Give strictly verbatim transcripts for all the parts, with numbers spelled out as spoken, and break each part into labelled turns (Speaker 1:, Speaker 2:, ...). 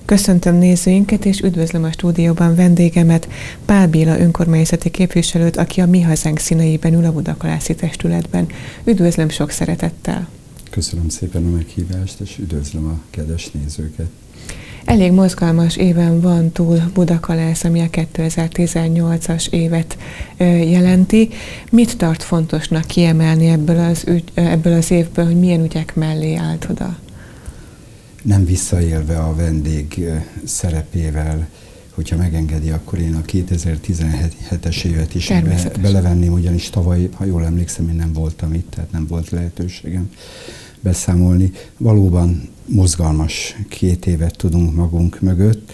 Speaker 1: Köszöntöm nézőinket, és üdvözlöm a stúdióban vendégemet, Pál Béla önkormányzati képviselőt, aki a Mi Hazánk színeiben ül a Budakalászi Testületben. Üdvözlöm sok szeretettel!
Speaker 2: Köszönöm szépen a meghívást, és üdvözlöm a kedves nézőket!
Speaker 1: Elég mozgalmas éven van túl Budakalász, ami a kétezer-tizennyolcas évet jelenti. Mit tart fontosnak kiemelni ebből az, ügy, ebből az évből, hogy milyen ügyek mellé állt oda?
Speaker 2: Nem visszaélve a vendég szerepével, hogyha megengedi, akkor én a kétezer-tizenhetes évet is be, belevenném, ugyanis tavaly, ha jól emlékszem, én nem voltam itt, tehát nem volt lehetőségem beszámolni. Valóban mozgalmas két évet tudunk magunk mögött.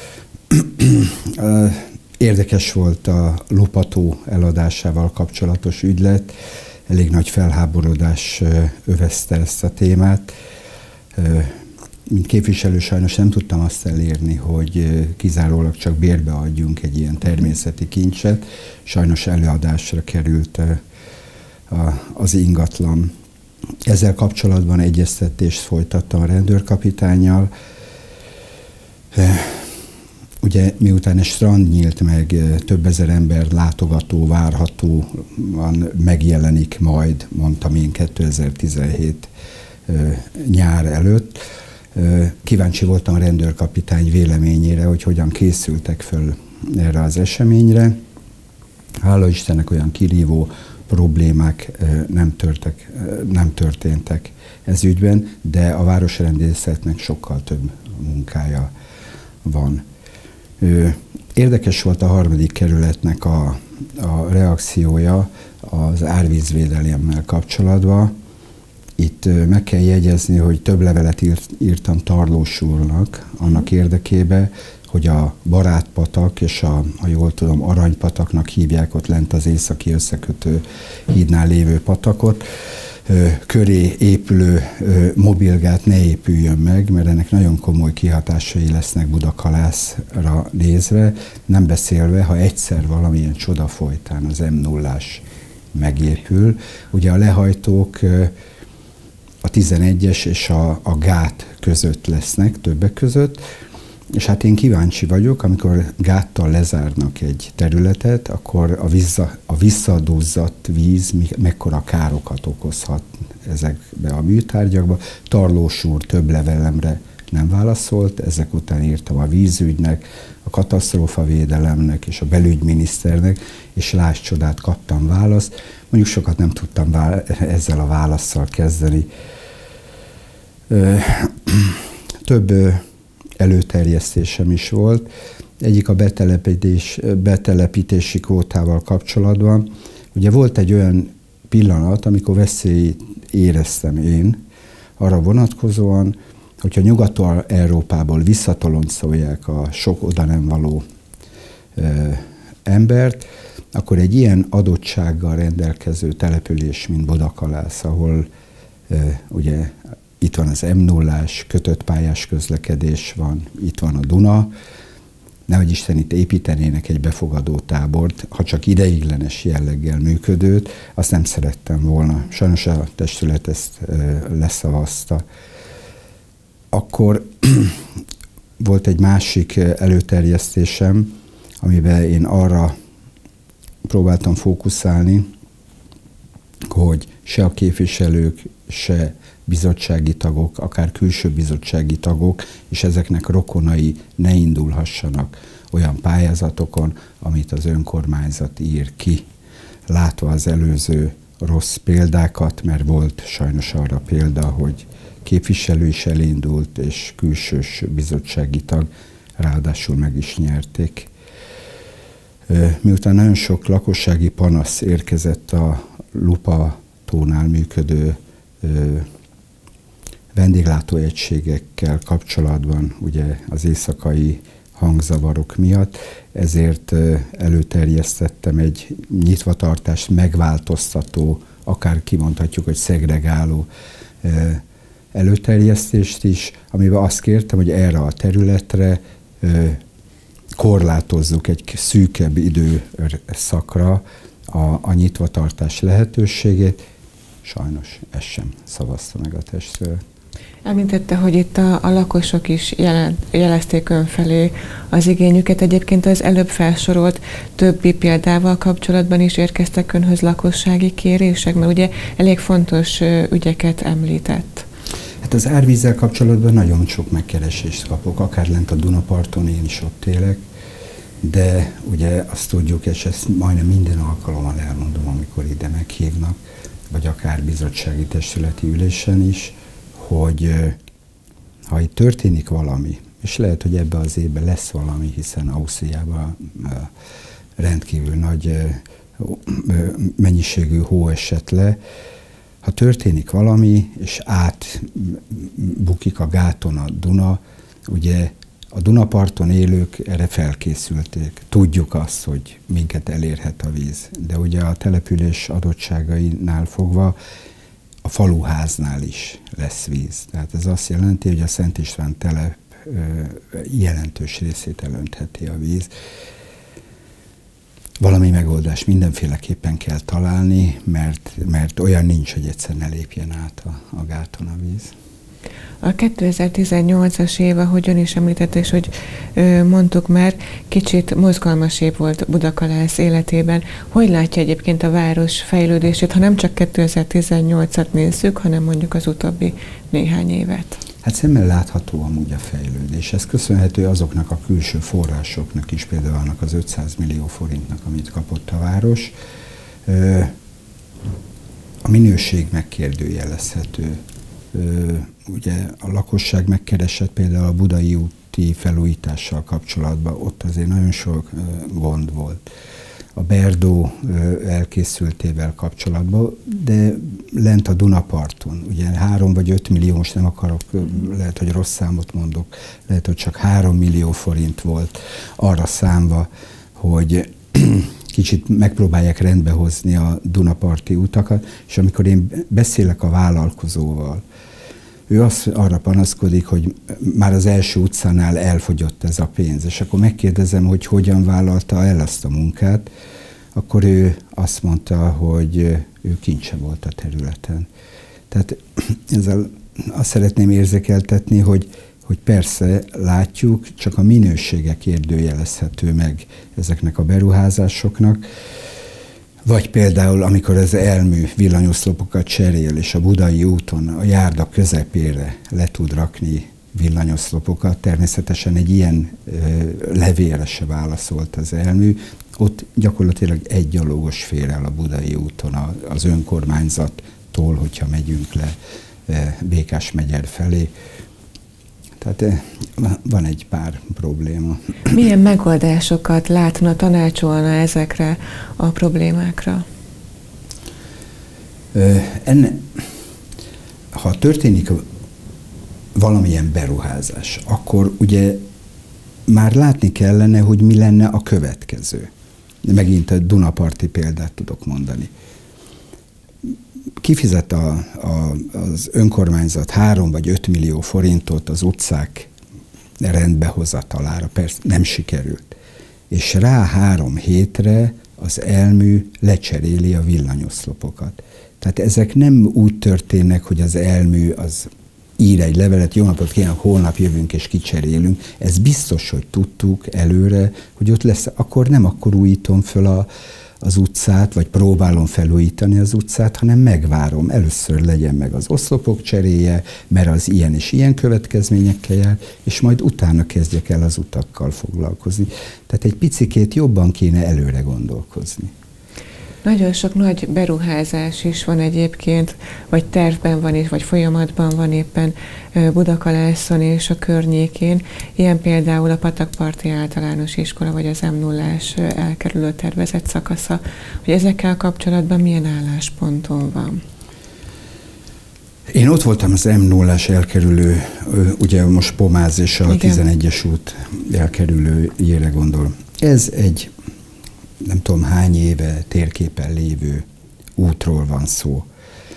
Speaker 2: Érdekes volt a lopató eladásával kapcsolatos ügylet, elég nagy felháborodás övezte ezt a témát. Mint képviselő sajnos nem tudtam azt elérni, hogy kizárólag csak bérbe adjunk egy ilyen természeti kincset. Sajnos előadásra került az ingatlan. Ezzel kapcsolatban egyeztetést folytattam a rendőrkapitánnyal. Ugye miután egy strand nyílt meg, több ezer ember látogató várhatóan megjelenik majd, mondtam én kétezer-tizenhét nyár előtt. Kíváncsi voltam a rendőrkapitány véleményére, hogy hogyan készültek föl erre az eseményre. Hála Istennek olyan kirívó problémák nem, törtek, nem történtek ez ügyben, de a városrendészetnek sokkal több munkája van. Érdekes volt a harmadik kerületnek a, a reakciója az árvízvédelemmel kapcsolatban. Itt meg kell jegyezni, hogy több levelet írt, írtam Tarlós úrnak annak érdekében, hogy a Barátpatak és a, ha jól tudom, Aranypataknak hívják ott lent az északi összekötő hídnál lévő patakot, köré épülő mobilgát ne épüljön meg, mert ennek nagyon komoly kihatásai lesznek Budakalászra nézve, nem beszélve, ha egyszer valamilyen csoda folytán az em nullás megépül. Ugye a lehajtók a tizenegyes és a, a gát között lesznek, többek között, és hát én kíváncsi vagyok, amikor gáttal lezárnak egy területet, akkor a, vissza, a visszaduzzadt víz mekkora károkat okozhat ezekbe a műtárgyakba. Tarlós úr több levelemre nem válaszolt, ezek után írtam a vízügynek, a katasztrófavédelemnek és a belügyminiszternek, és láss csodát, kaptam választ. Mondjuk sokat nem tudtam ezzel a válasszal kezdeni. Több előterjesztésem is volt. Egyik a betelepítés, betelepítési kvótával kapcsolatban. Ugye volt egy olyan pillanat, amikor veszélyt éreztem én, arra vonatkozóan, hogyha Nyugat-Európából visszatoloncolják a sok oda nem való e, embert, akkor egy ilyen adottsággal rendelkező település, mint Budakalász, ahol e, ugye itt van az em nullás, kötött pályás közlekedés van, itt van a Duna, nehogy Isten itt építenének egy befogadó tábort, ha csak ideiglenes jelleggel működőt, azt nem szerettem volna. Sajnos a testület ezt e, leszavazta. Akkor volt egy másik előterjesztésem, amiben én arra próbáltam fókuszálni, hogy se a képviselők, se bizottsági tagok, akár külső bizottsági tagok, és ezeknek rokonai ne indulhassanak olyan pályázatokon, amit az önkormányzat ír ki, látva az előző rossz példákat, mert volt sajnos arra példa, hogy képviselő is elindult, és külsős bizottsági tag, ráadásul meg is nyerték. Miután nagyon sok lakossági panasz érkezett a Lupatónál működő vendéglátóegységekkel kapcsolatban, ugye az éjszakai hangzavarok miatt, ezért előterjesztettem egy nyitvatartást megváltoztató, akár kimondhatjuk, hogy szegregáló előterjesztést is, amiben azt kértem, hogy erre a területre korlátozzuk egy szűkebb időszakra a, a nyitvatartás lehetőségét. Sajnos ezt sem szavazta meg a testület.
Speaker 1: Említette, hogy itt a, a lakosok is jelen, jelezték ön felé az igényüket. Egyébként az előbb felsorolt többi példával kapcsolatban is érkeztek önhöz lakossági kérések, mert ugye elég fontos ügyeket említett.
Speaker 2: Hát az árvízzel kapcsolatban nagyon sok megkeresést kapok, akár lent a Dunaparton, én is ott élek, de ugye azt tudjuk, és ezt majdnem minden alkalommal elmondom, amikor ide meghívnak, vagy akár bizottsági testületi ülésen is, hogy ha itt történik valami, és lehet, hogy ebben az évben lesz valami, hiszen Ausztriában rendkívül nagy mennyiségű hó esett le, ha történik valami, és átbukik a gáton a Duna, ugye a Dunaparton élők erre felkészülték. Tudjuk azt, hogy minket elérhet a víz, de ugye a település adottságainál fogva a faluháznál is lesz víz. Tehát ez azt jelenti, hogy a Szent István telep jelentős részét elöntheti a víz. Valami megoldás mindenféleképpen kell találni, mert, mert olyan nincs, hogy egyszer ne lépjen át a, a gáton a víz.
Speaker 1: A kétezer-tizennyolcas év, ahogy ön is említette, és hogy ö, mondtuk már, kicsit mozgalmas év volt Budakalász életében. Hogy látja egyébként a város fejlődését, ha nem csak kétezer-tizennyolcat nézzük, hanem mondjuk az utóbbi néhány évet?
Speaker 2: Hát szemmel látható amúgy a fejlődés. Ez köszönhető azoknak a külső forrásoknak is, például annak az ötszáz millió forintnak, amit kapott a város. A minőség megkérdőjelezhető. Ugye a lakosság megkeresett például a Budai úti felújítással kapcsolatban, ott azért nagyon sok gond volt. A Berdó elkészültével kapcsolatban, de lent a Dunaparton, ugye három vagy öt millió, most nem akarok, lehet, hogy rossz számot mondok, lehet, hogy csak három millió forint volt arra számva, hogy kicsit megpróbálják rendbehozni a dunaparti utakat, és amikor én beszélek a vállalkozóval, ő azt arra panaszkodik, hogy már az első utcánál elfogyott ez a pénz, és akkor megkérdezem, hogy hogyan vállalta el azt a munkát, akkor ő azt mondta, hogy ő kincse volt a területen. Tehát ezzel azt szeretném érzékeltetni, hogy, hogy persze látjuk, csak a minősége kérdőjelezhető meg ezeknek a beruházásoknak, vagy például, amikor az elmű villanyoszlopokat cserél, és a Budai úton a járda közepére le tud rakni villanyoszlopokat, természetesen egy ilyen ö, levélre se válaszolt az elmű, ott gyakorlatilag egy gyalogos fér el a Budai úton az önkormányzattól, hogyha megyünk le Békás-megyer felé. Tehát van egy pár probléma.
Speaker 1: Milyen megoldásokat látna, tanácsolna ezekre a problémákra?
Speaker 2: Enne, ha történik valamilyen beruházás, akkor ugye már látni kellene, hogy mi lenne a következő. Megint a Dunaparti példát tudok mondani. Kifizet a, a, az önkormányzat három vagy öt millió forintot az utcák rendbehozatalára, persze nem sikerült. És rá három hétre az elmű lecseréli a villanyoszlopokat. Tehát ezek nem úgy történnek, hogy az elmű az ír egy levelet, jó napot kívánok, holnap jövünk és kicserélünk. Ez biztos, hogy tudtuk előre, hogy ott lesz, akkor nem akkor újítom föl a, az utcát, vagy próbálom felújítani az utcát, hanem megvárom. Először legyen meg az oszlopok cseréje, mert az ilyen és ilyen következményekkel jár, és majd utána kezdjek el az utakkal foglalkozni. Tehát egy picikét jobban kéne előre gondolkozni.
Speaker 1: Nagyon sok nagy beruházás is van egyébként, vagy tervben van is, vagy folyamatban van éppen Budakalászon és a környékén. Ilyen például a Patakparti Általános Iskola, vagy az em nullás elkerülő tervezett szakasza. Hogy ezekkel kapcsolatban milyen állásponton van?
Speaker 2: Én ott voltam az em nullás elkerülő, ugye most Pomáz és a Igen. tizenegyes út elkerülőjére gondol. Ez egy nem tudom hány éve térképen lévő útról van szó.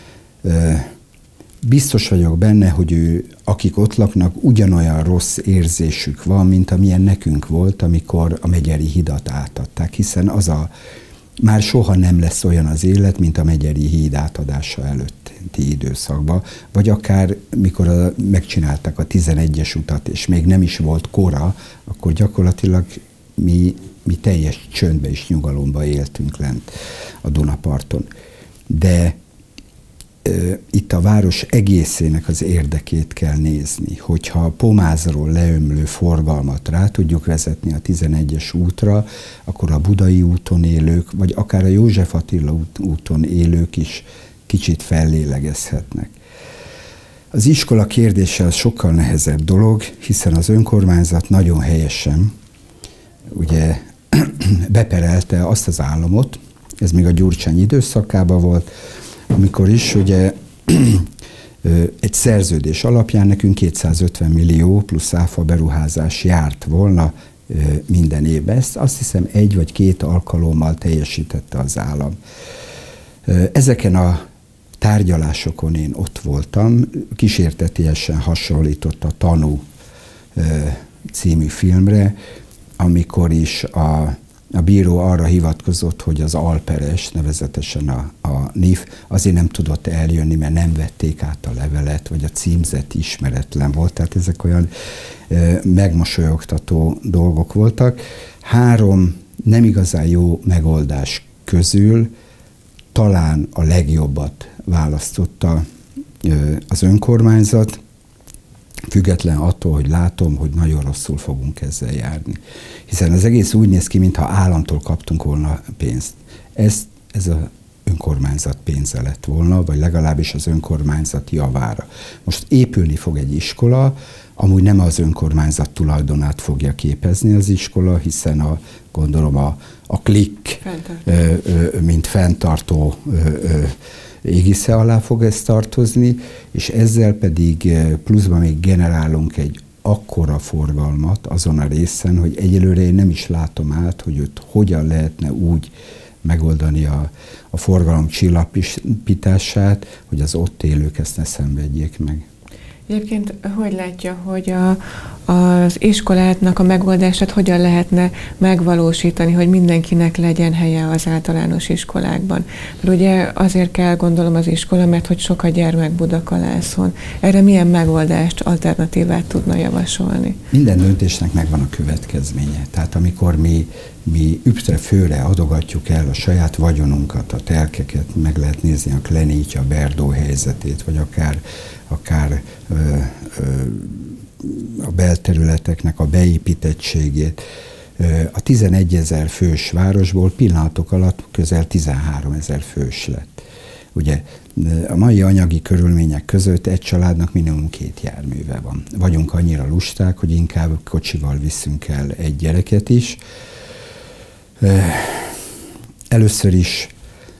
Speaker 2: Biztos vagyok benne, hogy ő, akik ott laknak, ugyanolyan rossz érzésük van, mint amilyen nekünk volt, amikor a Megyeri hidat átadták, hiszen az a, már soha nem lesz olyan az élet, mint a Megyeri híd átadása előtt. időszakban, vagy akár mikor a, megcsinálták a tizenegyes utat, és még nem is volt kora, akkor gyakorlatilag mi, mi teljes csöndbe és nyugalomba éltünk lent a Dunaparton. De ö, itt a város egészének az érdekét kell nézni, hogyha a Pomázról leömlő forgalmat rá tudjuk vezetni a tizenegyes útra, akkor a Budai úton élők, vagy akár a József Attila út, úton élők is kicsit fellélegezhetnek. Az iskola kérdése az sokkal nehezebb dolog, hiszen az önkormányzat nagyon helyesen ugye beperelte azt az államot, ez még a Gyurcsány időszakában volt, amikor is ugye egy szerződés alapján nekünk kétszázötven millió plusz áfa beruházás járt volna minden évben. Ezt azt hiszem egy vagy két alkalommal teljesítette az állam. Ezeken a tárgyalásokon én ott voltam, kísértetiesen hasonlított a Tanú című filmre, amikor is a, a bíró arra hivatkozott, hogy az alperes, nevezetesen a, a en i ef azért nem tudott eljönni, mert nem vették át a levelet, vagy a címzet ismeretlen volt. Tehát ezek olyan e, megmosolyogtató dolgok voltak. Három nem igazán jó megoldás közül talán a legjobbat választotta e, az önkormányzat, független attól, hogy látom, hogy nagyon rosszul fogunk ezzel járni. Hiszen az egész úgy néz ki, mintha államtól kaptunk volna pénzt. Ez, ez az önkormányzat pénze lett volna, vagy legalábbis az önkormányzat javára. Most épülni fog egy iskola, amúgy nem az önkormányzat tulajdonát fogja képezni az iskola, hiszen a, gondolom a, a klik, ö, ö, mint fenntartó ö, ö, égisze alá fog ez tartozni, és ezzel pedig pluszban még generálunk egy akkora forgalmat azon a részen, hogy egyelőre én nem is látom át, hogy ott hogyan lehetne úgy megoldani a, a forgalom csillapítását, hogy az ott élők ezt ne szenvedjék meg.
Speaker 1: Egyébként hogy látja, hogy a, az iskolátnak a megoldását hogyan lehetne megvalósítani, hogy mindenkinek legyen helye az általános iskolákban? Mert ugye azért kell, gondolom, az iskola, mert hogy sok a gyermek Budakalászon. Erre milyen megoldást, alternatívát tudna javasolni?
Speaker 2: Minden döntésnek megvan a következménye. Tehát amikor mi, mi üptre főre adogatjuk el a saját vagyonunkat, a telkeket, meg lehet nézni a Klenítja, a Berdó helyzetét, vagy akár akár ö, ö, a belterületeknek a beépítettségét. A tizenegyezer fős városból pillanatok alatt közel tizenháromezer fős lett. Ugye a mai anyagi körülmények között egy családnak minimum két járműve van. Vagyunk annyira lusták, hogy inkább kocsival viszünk el egy gyereket is. Először is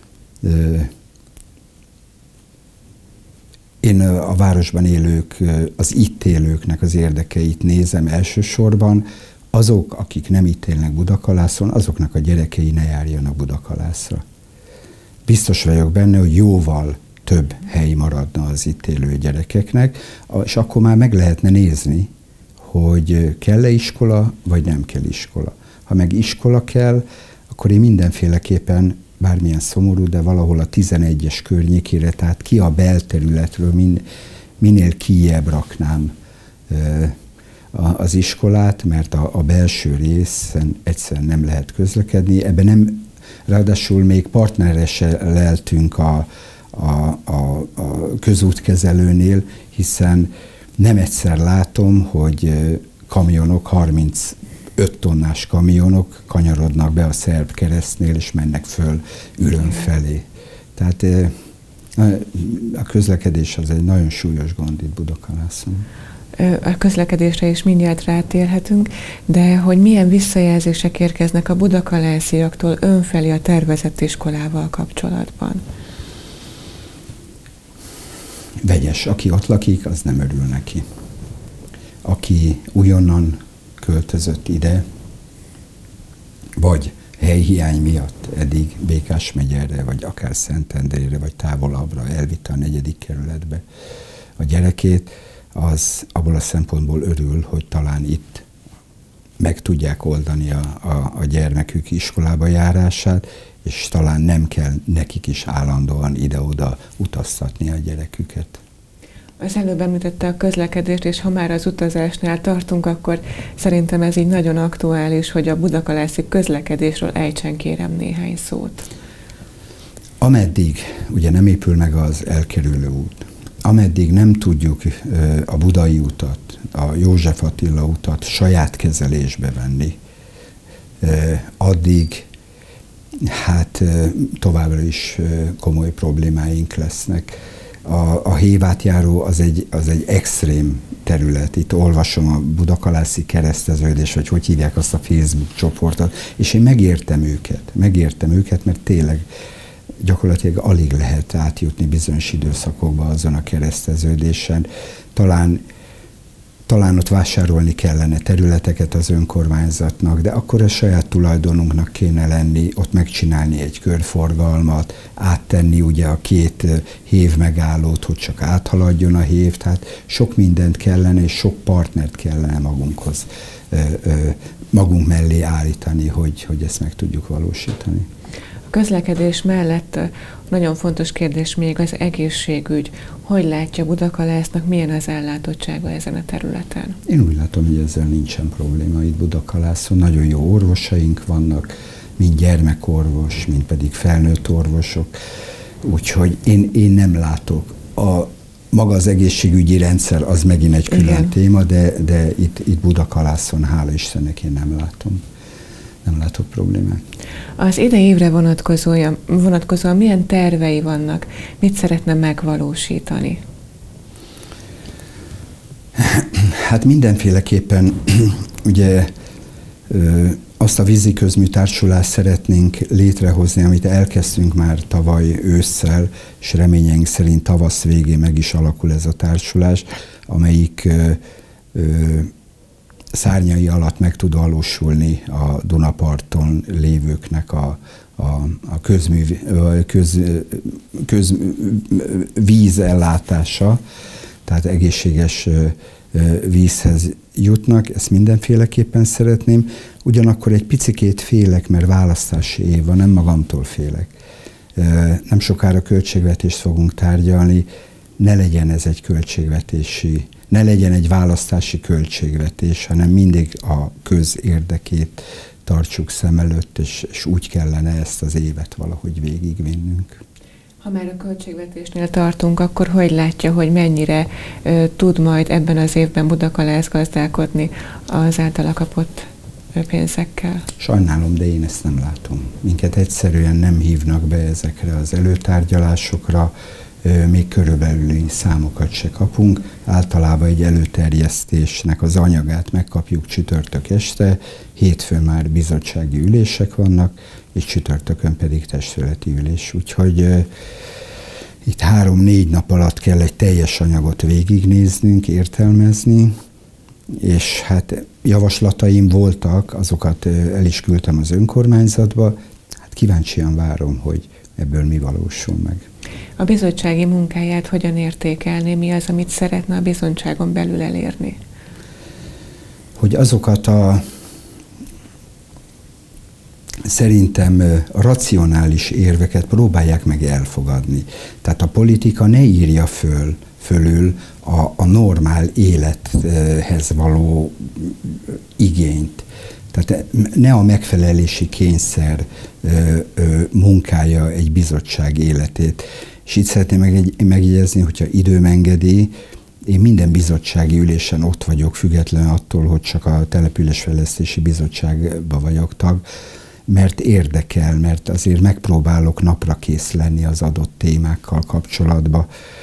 Speaker 2: én a városban élők, az itt élőknek az érdekeit nézem elsősorban. Azok, akik nem itt élnek Budakalászon, azoknak a gyerekei ne járjanak Budakalászra. Biztos vagyok benne, hogy jóval több hely maradna az itt élő gyerekeknek, és akkor már meg lehetne nézni, hogy kell-e iskola, vagy nem kell iskola. Ha meg iskola kell, akkor én mindenféleképpen, bármilyen szomorú, de valahol a tizenegyes környékére, tehát ki a belterületről min, minél kijjebb raknám e, a, az iskolát, mert a, a belső részen egyszerűen nem lehet közlekedni. Ebben nem, ráadásul még partneresen leltünk a, a, a, a közútkezelőnél, hiszen nem egyszer látom, hogy kamionok, harmincöt tonnás kamionok kanyarodnak be a Szerb keresztnél, és mennek föl Üröm felé. Tehát a közlekedés az egy nagyon súlyos gond itt Budakalászon.
Speaker 1: A közlekedésre is mindjárt rátérhetünk, de hogy milyen visszajelzések érkeznek a budakalásziaktól önfelé a tervezett iskolával kapcsolatban?
Speaker 2: Vegyes. Aki ott lakik, az nem örül neki. Aki újonnan költözött ide, vagy helyhiány miatt eddig Békás megyerre, vagy akár Szentendrére, vagy távolabbra elvitte a negyedik kerületbe a gyerekét, az abból a szempontból örül, hogy talán itt meg tudják oldani a, a, a gyermekük iskolába járását, és talán nem kell nekik is állandóan ide-oda utaztatni a gyereküket.
Speaker 1: Az előbb említette a közlekedést, és ha már az utazásnál tartunk, akkor szerintem ez így nagyon aktuális, hogy a budakalászi közlekedésről ejtsen kérem néhány szót.
Speaker 2: Ameddig ugye nem épül meg az elkerülő út, ameddig nem tudjuk a Budai utat, a József Attila utat saját kezelésbe venni, addig hát továbbra is komoly problémáink lesznek. A, a hévátjáró az egy, az egy extrém terület. Itt olvasom a Budakalászi kereszteződés, vagy hogy hívják azt a Facebook csoportot, és én megértem őket, megértem őket, mert tényleg gyakorlatilag alig lehet átjutni bizonyos időszakokban azon a kereszteződésen. Talán, talán ott vásárolni kellene területeket az önkormányzatnak, de akkor a saját tulajdonunknak kéne lenni, ott megcsinálni egy körforgalmat, áttenni ugye a két hév megállót, hogy csak áthaladjon a hév, tehát sok mindent kellene, és sok partnert kellene magunkhoz, magunk mellé állítani, hogy, hogy ezt meg tudjuk valósítani.
Speaker 1: A közlekedés mellett nagyon fontos kérdés még az egészségügy. Hogy látja Budakalásznak, milyen az ellátottsága ezen a területen?
Speaker 2: Én úgy látom, hogy ezzel nincsen probléma itt Budakalászon. Nagyon jó orvosaink vannak, mind gyermekorvos, mind pedig felnőtt orvosok. Úgyhogy én, én nem látok. A, maga az egészségügyi rendszer az megint egy külön Igen. téma, de, de itt, itt Budakalászon, hála Istennek, én nem látom. Nem látok problémát.
Speaker 1: Az idei évre vonatkozóan, vonatkozóan milyen tervei vannak? Mit szeretne megvalósítani?
Speaker 2: Hát mindenféleképpen ugye azt a vízi közműtársulást szeretnénk létrehozni, amit elkezdtünk már tavaly ősszel, és reményeink szerint tavasz végén meg is alakul ez a társulás, amelyik szárnyai alatt meg tud valósulni a Dunaparton lévőknek a, a, a közmű, köz, köz, vízellátása, tehát egészséges vízhez jutnak, ezt mindenféleképpen szeretném. Ugyanakkor egy picikét félek, mert választási év van, nem magamtól félek. Nem sokára költségvetést fogunk tárgyalni, ne legyen ez egy költségvetési ne legyen egy választási költségvetés, hanem mindig a közérdekét tartsuk szem előtt, és, és úgy kellene ezt az évet valahogy végigvinnünk.
Speaker 1: Ha már a költségvetésnél tartunk, akkor hogy látja, hogy mennyire ö, tud majd ebben az évben Budakalász gazdálkodni az általa kapott pénzekkel?
Speaker 2: Sajnálom, de én ezt nem látom. Minket egyszerűen nem hívnak be ezekre az előtárgyalásokra, még körülbelüli számokat se kapunk. Általában egy előterjesztésnek az anyagát megkapjuk csütörtök este, hétfőn már bizottsági ülések vannak, és csütörtökön pedig testületi ülés. Úgyhogy uh, itt három-négy nap alatt kell egy teljes anyagot végignéznünk, értelmezni, és hát javaslataim voltak, azokat uh, el is küldtem az önkormányzatba, hát kíváncsian várom, hogy ebből mi valósul meg.
Speaker 1: A bizottsági munkáját hogyan értékelné? Mi az, amit szeretne a bizottságon belül elérni?
Speaker 2: Hogy azokat a szerintem racionális érveket próbálják meg elfogadni. Tehát a politika ne írja föl, fölül a, a normál élethez való igényt. Tehát ne a megfelelési kényszer ö, ö, munkálja egy bizottság életét. És itt szeretném meg, megjegyezni, hogyha időm engedi, én minden bizottsági ülésen ott vagyok, függetlenül attól, hogy csak a Településfejlesztési Bizottságban vagyok tag, mert érdekel, mert azért megpróbálok napra kész lenni az adott témákkal kapcsolatban.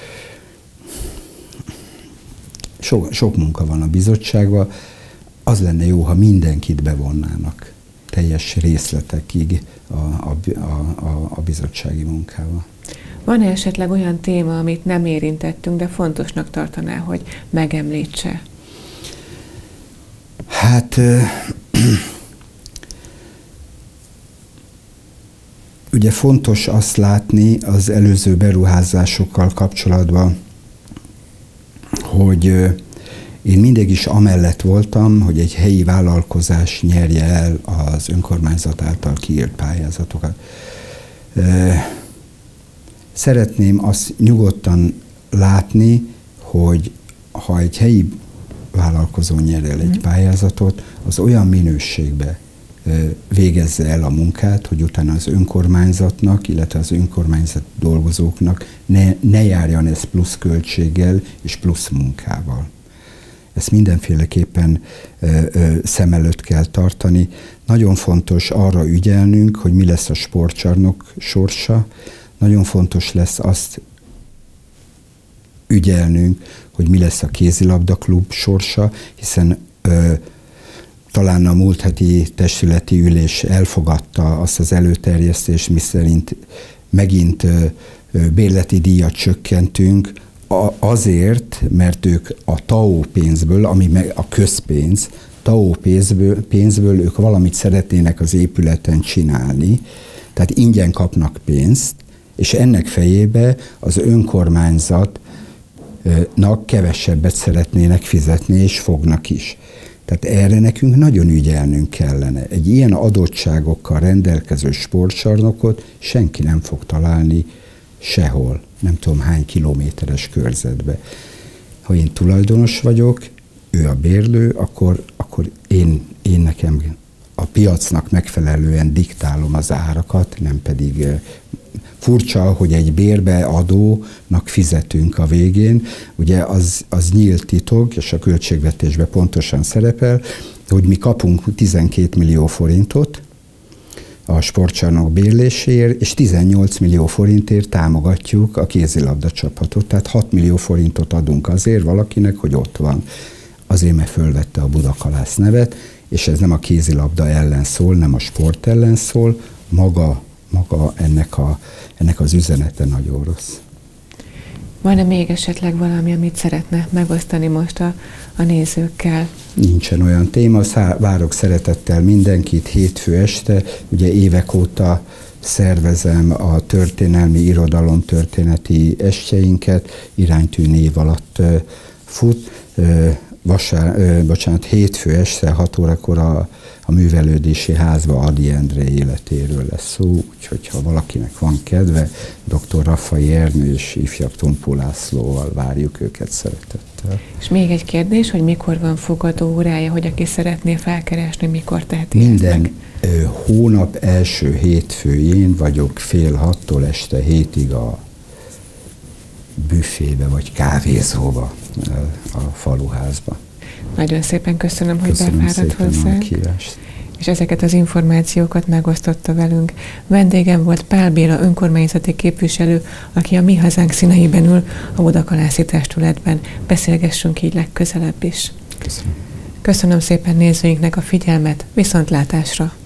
Speaker 2: So, sok munka van a bizottságban, az lenne jó, ha mindenkit bevonnának teljes részletekig a, a, a, a bizottsági munkával.
Speaker 1: Van-e esetleg olyan téma, amit nem érintettünk, de fontosnak tartaná, hogy megemlítse?
Speaker 2: Hát ugye fontos azt látni az előző beruházásokkal kapcsolatban, hogy én mindig is amellett voltam, hogy egy helyi vállalkozás nyerje el az önkormányzat által kiírt pályázatokat. Szeretném azt nyugodtan látni, hogy ha egy helyi vállalkozó nyer el egy pályázatot, az olyan minőségbe végezze el a munkát, hogy utána az önkormányzatnak, illetve az önkormányzat dolgozóknak ne, ne járjan ez plusz költséggel és plusz munkával. Ezt mindenféleképpen ö, ö, szem előtt kell tartani. Nagyon fontos arra ügyelnünk, hogy mi lesz a sportcsarnok sorsa. Nagyon fontos lesz azt ügyelnünk, hogy mi lesz a kézilabdaklub sorsa, hiszen ö, talán a múlt heti testületi ülés elfogadta azt az előterjesztést, miszerint megint ö, ö, bérleti díjat csökkentünk, azért, mert ők a té á o pénzből, ami a közpénz, té á o pénzből, pénzből ők valamit szeretnének az épületen csinálni, tehát ingyen kapnak pénzt, és ennek fejébe az önkormányzatnak kevesebbet szeretnének fizetni, és fognak is. Tehát erre nekünk nagyon ügyelnünk kellene. Egy ilyen adottságokkal rendelkező sportcsarnokot senki nem fog találni sehol, nem tudom hány kilométeres körzetbe. Ha én tulajdonos vagyok, ő a bérlő, akkor, akkor én, én nekem a piacnak megfelelően diktálom az árakat, nem pedig furcsa, hogy egy bérbeadónak fizetünk a végén. Ugye az, az nyílt titok, és a költségvetésben pontosan szerepel, hogy mi kapunk tizenkét millió forintot a sportcsarnok bérléséért, és tizennyolc millió forintért támogatjuk a kézilabda csapatot. Tehát hat millió forintot adunk azért valakinek, hogy ott van. Azért, mert fölvette a Budakalász nevet, és ez nem a kézilabda ellen szól, nem a sport ellen szól, maga, maga ennek, a, ennek az üzenete nagyon rossz.
Speaker 1: Van-e még esetleg valami, amit szeretne megosztani most a, a nézőkkel?
Speaker 2: Nincsen olyan téma, Szá- várok szeretettel mindenkit hétfő este, ugye évek óta szervezem a történelmi irodalom történeti estjeinket, iránytű név alatt uh, fut, uh, vasár, uh, bocsánat, hétfő este hat órakor a, a művelődési házba Ady Endre életéről lesz szó, úgyhogy ha valakinek van kedve, dr. Raffai Ernő és ifjabb Tompó Lászlóval várjuk őket szeretettel. És
Speaker 1: még egy kérdés, hogy mikor van fogadó órája, hogy aki szeretné felkeresni, mikor teheti
Speaker 2: Minden meg? Hónap első hétfőjén vagyok fél hattól este hétig a büfébe vagy kávézóba a faluházba.
Speaker 1: Nagyon szépen köszönöm, hogy
Speaker 2: köszönöm
Speaker 1: befáradt hozzánk. És ezeket az információkat megosztotta velünk. Vendégem volt Pál Béla önkormányzati képviselő, aki a Mi Hazánk színeiben ül a Budakalászi Testületben. Beszélgessünk így legközelebb is.
Speaker 2: Köszönöm.
Speaker 1: Köszönöm szépen nézőinknek a figyelmet, viszontlátásra!